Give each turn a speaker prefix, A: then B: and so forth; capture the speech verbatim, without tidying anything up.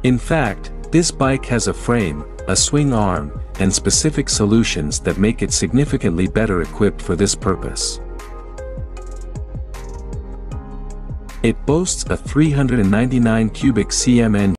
A: In fact, this bike has a frame, a swing arm, and specific solutions that make it significantly better equipped for this purpose. It boasts a three hundred ninety-nine cubic centimeter engine